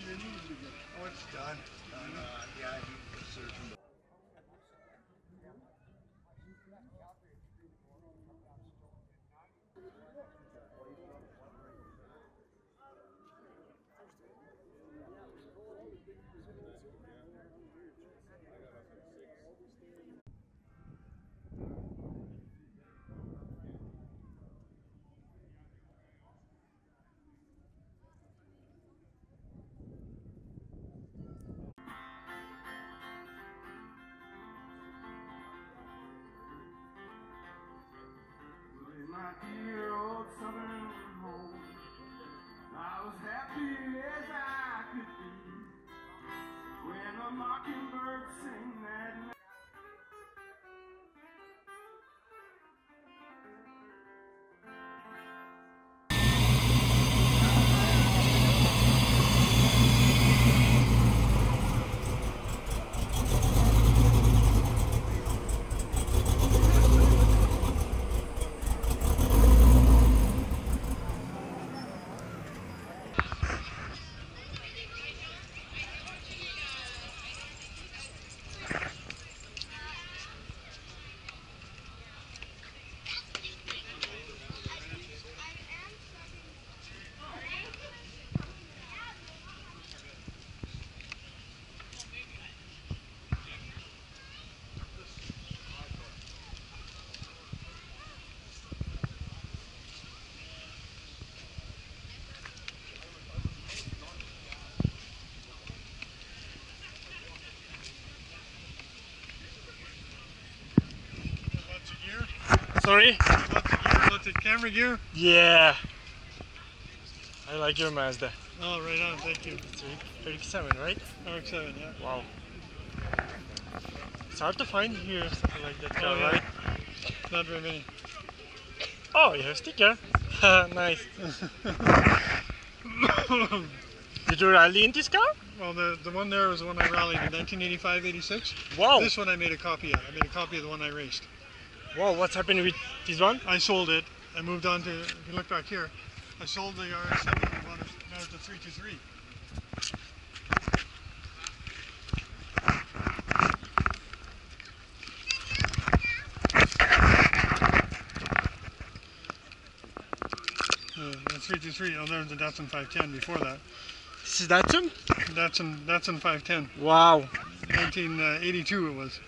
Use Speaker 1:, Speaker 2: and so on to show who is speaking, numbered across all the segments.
Speaker 1: Oh, it's done. Yeah, I need the surgeon.
Speaker 2: My dear old southern home, I was happy as I could be when the mockingbird sang that night.
Speaker 3: Sorry?
Speaker 1: Lots of camera gear?
Speaker 3: Yeah. I like your Mazda.
Speaker 1: Oh, right on, thank you.
Speaker 3: It's RX-7, right?
Speaker 1: RX-7, yeah.
Speaker 3: Wow. It's hard to find here something like that car,
Speaker 1: Oh, yeah.
Speaker 3: right?
Speaker 1: Not very many.
Speaker 3: Oh, you have a sticker. Nice. Did you rally in this car?
Speaker 1: Well, the one there was the one I rallied in 1985-86.
Speaker 3: Wow.
Speaker 1: This one I made a copy of. I made a copy of the one I raced.
Speaker 3: Wow, what's happened with this one?
Speaker 1: I sold it. I moved on to, if you look back here, I sold the RX-7 and bought it, now it's the 323. The 323, oh, there's the Datsun 510 before that.
Speaker 3: This is Datsun?
Speaker 1: Datsun 510.
Speaker 3: Wow.
Speaker 1: 1982 it was.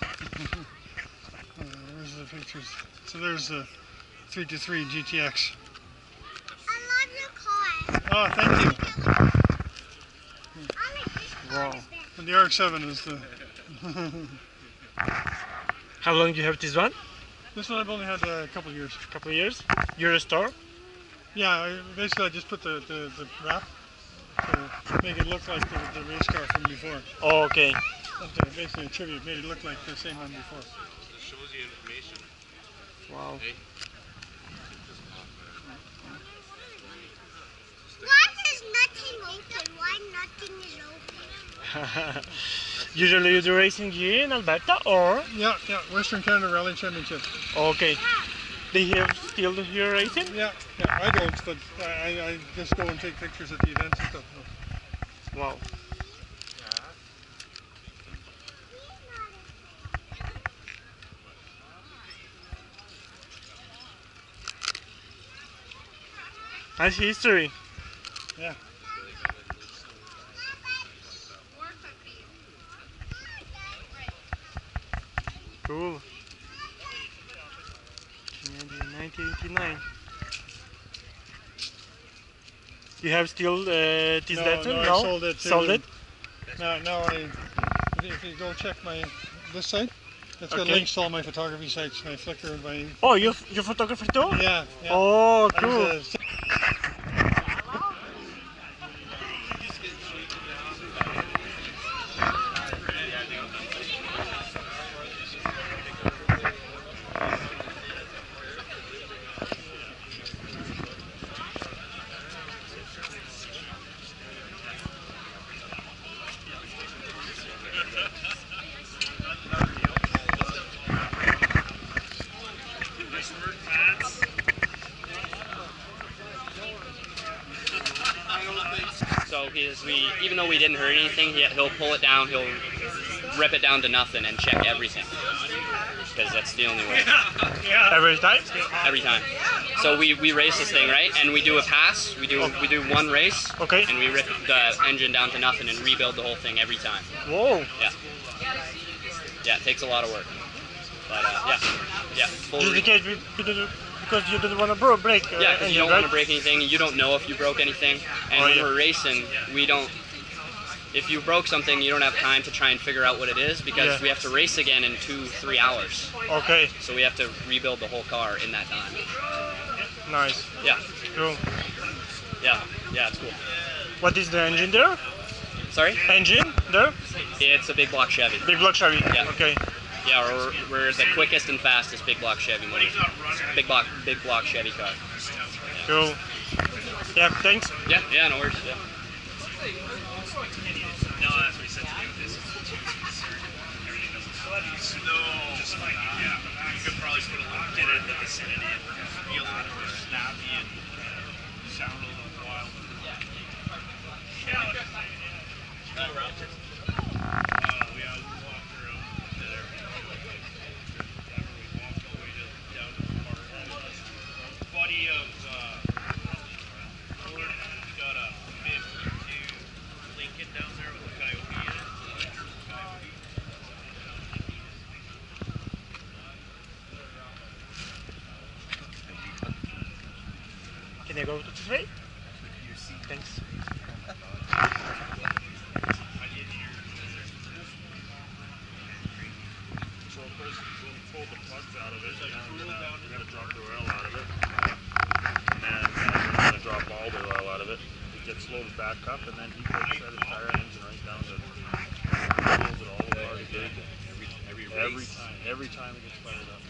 Speaker 1: Where's the pictures? So there's the 323 GTX.
Speaker 4: I love your car.
Speaker 1: Oh, thank you.
Speaker 4: I like this car.
Speaker 3: Wow.
Speaker 1: And the RX-7 is the...
Speaker 3: How long do you have this one?
Speaker 1: This one I've only had a couple of years.
Speaker 3: A couple of years? You're a store?
Speaker 1: Yeah, basically I just put the wrap to make it look like the race car from before.
Speaker 3: Oh, okay.
Speaker 1: That's basically a tribute, made it look like the same one before.
Speaker 5: It shows you information.
Speaker 3: Wow.
Speaker 5: Hey.
Speaker 4: Why is nothing open? Why nothing is open?
Speaker 3: Usually you do racing here in Alberta or?
Speaker 1: Yeah, Western Canada Rally Championship.
Speaker 3: Okay. They have still here racing?
Speaker 1: Yeah, I don't, but I just go and take pictures at the events and stuff.
Speaker 3: Wow. Nice history.
Speaker 1: Yeah.
Speaker 3: Cool. 1989. You have still this Datsun?
Speaker 1: No,
Speaker 3: No?
Speaker 1: I sold it.
Speaker 3: Sold it?
Speaker 1: Now if you go check this site, it's got
Speaker 3: Okay.
Speaker 1: links to all my photography sites, my Flickr and my...
Speaker 3: Oh, you're photographer too?
Speaker 1: Yeah.
Speaker 3: Oh,
Speaker 1: I
Speaker 3: cool.
Speaker 1: was,
Speaker 6: So even though we didn't hurt anything, he'll pull it down, he'll rip it down to nothing and check everything. Because that's the only way.
Speaker 3: Every time?
Speaker 6: Every time. So we race this thing, right? And we do a pass, we do one race,
Speaker 3: Okay.
Speaker 6: and we rip the engine down to nothing and rebuild the whole thing every time.
Speaker 3: Whoa.
Speaker 6: Yeah. Yeah, it takes a lot of work. But yeah. Full
Speaker 3: Just in case because you didn't want to break.
Speaker 6: yeah, because you don't
Speaker 3: right?
Speaker 6: want to break anything, and you don't know if you broke anything. And when we're racing, we don't. If you broke something, you don't have time to try and figure out what it is because we have to race again in 2-3 hours.
Speaker 3: Okay.
Speaker 6: So we have to rebuild the whole car in that time.
Speaker 3: Nice.
Speaker 6: Yeah.
Speaker 3: Cool.
Speaker 6: Yeah, it's cool.
Speaker 3: What is the engine there?
Speaker 6: Sorry?
Speaker 3: Engine there?
Speaker 6: It's a big block Chevy.
Speaker 3: Big block Chevy.
Speaker 6: Yeah.
Speaker 3: Okay.
Speaker 6: Yeah, we're the quickest and fastest big block Chevy motor. Big block Chevy car.
Speaker 3: Cool. Yeah, thanks.
Speaker 6: Yeah, no worries. Yeah.
Speaker 5: No, that's what he said to do with this. Everything doesn't sound no. Just like, yeah, you could probably put a little, get it in the vicinity and feel a little more snappy and sound a little wild. Yeah. Go around it. We walked around to there. We walked all the way down to the park. Buddy of Ford got a 52 Lincoln down there with a Coyote in it.
Speaker 3: Can I go to this way? Thanks.
Speaker 5: So first we'll pull the plugs out of it, and then we're going to drop the oil out of it. And then we're going to drop all the oil out of it. It gets loaded back up, and then he takes that entire engine right down to pulls it all apart again. Every time it gets fired up.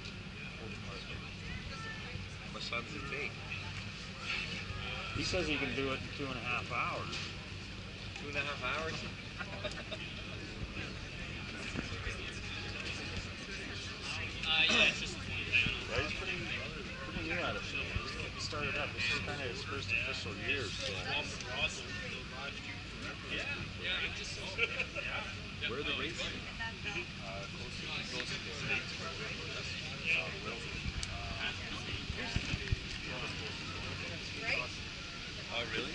Speaker 7: How much time does it take?
Speaker 5: He says he can do it in 2.5 hours.
Speaker 7: 2.5 hours?
Speaker 6: Yeah, it's just
Speaker 5: Yeah, he's pretty new at it. He started up. This is kind of his first official year. So.
Speaker 7: Where are the races? Oh, really?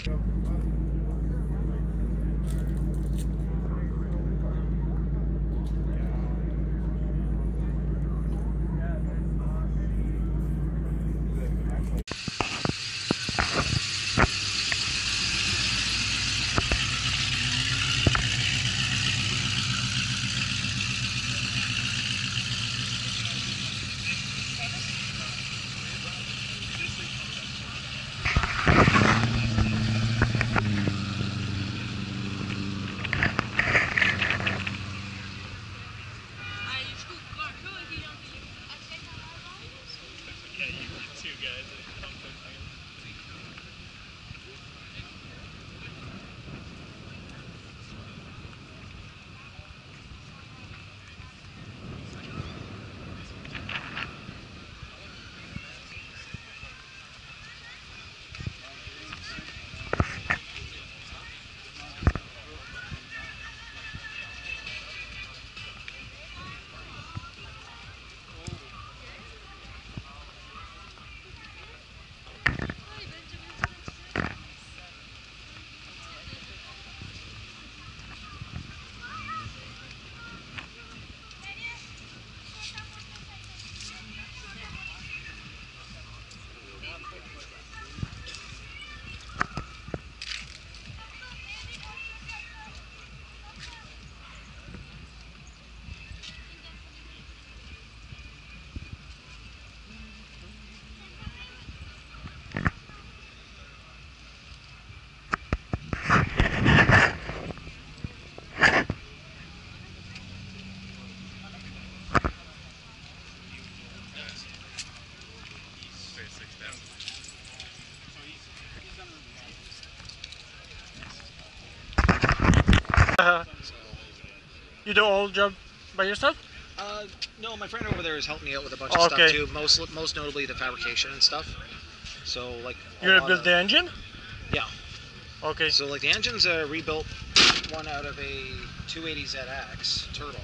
Speaker 3: You do all job by yourself?
Speaker 8: No, my friend over there has helped me out with a bunch of stuff too. Most notably the fabrication and stuff. So like.
Speaker 3: You're gonna build the engine?
Speaker 8: Yeah.
Speaker 3: Okay.
Speaker 8: So like the engine's a rebuilt one out of a 280ZX turbo,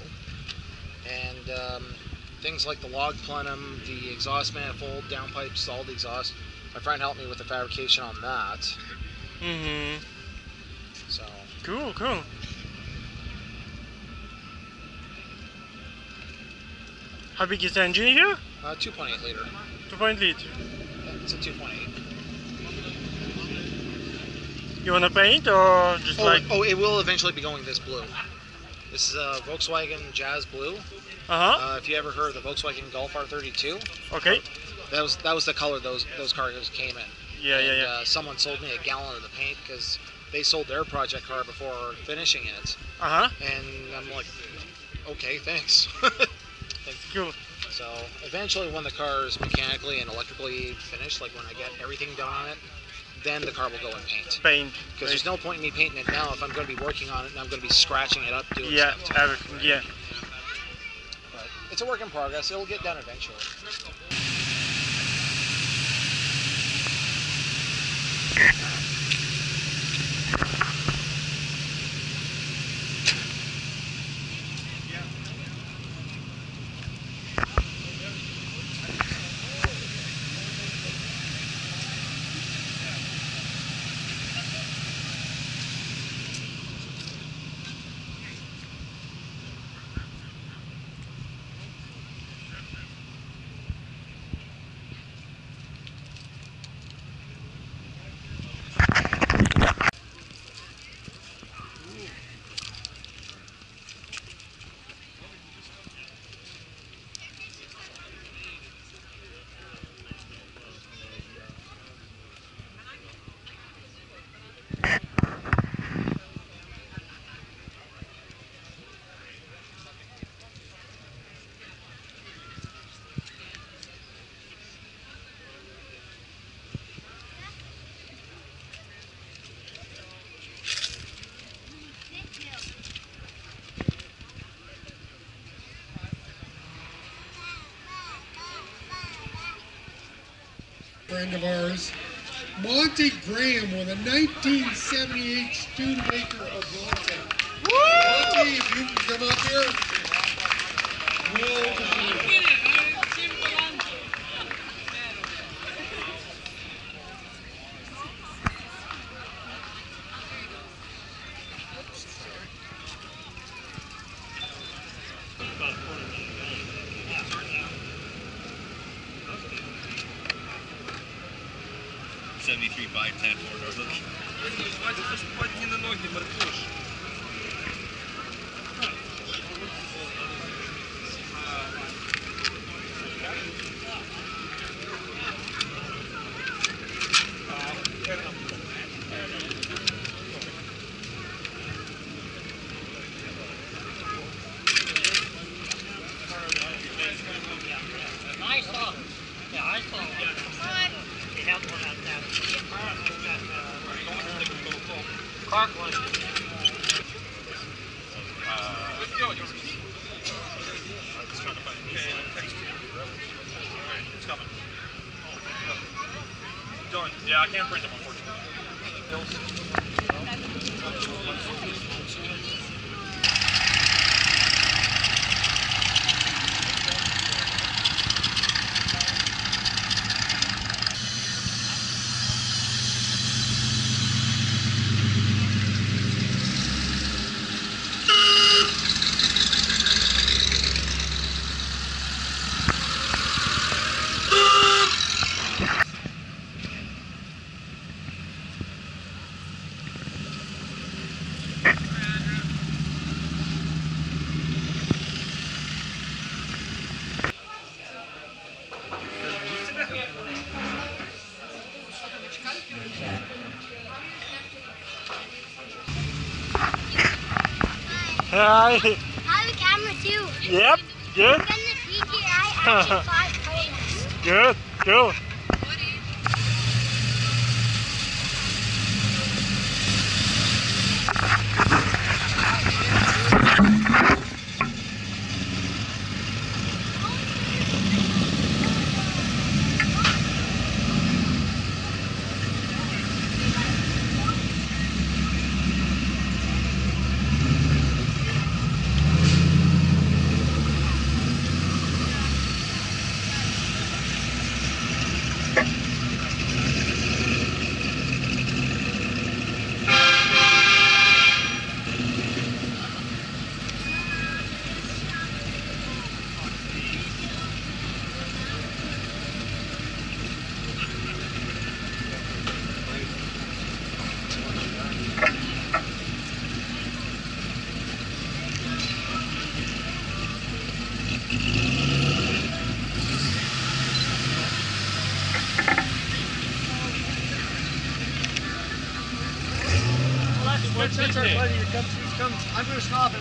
Speaker 8: and things like the log plenum, the exhaust manifold, downpipes, all the exhaust. My friend helped me with the fabrication on that.
Speaker 3: Mm-hmm.
Speaker 8: So.
Speaker 3: Cool, cool. How big is the engine here?
Speaker 8: 2.8 liter.
Speaker 3: 2.8 liter.
Speaker 8: Yeah, it's a 2.8.
Speaker 3: You wanna paint or just
Speaker 8: Oh, it will eventually be going this blue. This is a Volkswagen Jazz Blue. If you ever heard of the Volkswagen Golf R32.
Speaker 3: Okay.
Speaker 8: That was the color those cars came in.
Speaker 3: Yeah.
Speaker 8: Someone sold me a gallon of the paint because they sold their project car before finishing it. And I'm like, okay, thanks.
Speaker 3: Cool.
Speaker 8: So eventually, when the car is mechanically and electrically finished, like when I get everything done on it, then the car will go in paint. Because there's no point in me painting it now if I'm going to be working on it and I'm going to be scratching it up doing stuff.
Speaker 3: Everything. Yeah.
Speaker 8: But it's a work in progress. It'll get done eventually.
Speaker 9: Friend of ours, Monty Graham, with a 1978 Studebaker Avanti. Monty, if you can come up here,
Speaker 7: 73 by 10 for Northern.
Speaker 3: I saw. Yeah, I saw. They have one out there. Parkland.
Speaker 5: Let's go. I was trying to find a text. Alright, it's coming. Done. Yeah, I can't print them, unfortunately.
Speaker 3: Hi.
Speaker 4: Have a camera too.
Speaker 3: Yep. Good.
Speaker 4: Then the DJI Action 5 Pro.
Speaker 3: Good. Cool.
Speaker 8: That's our buddy that comes. I'm Bruce Knob.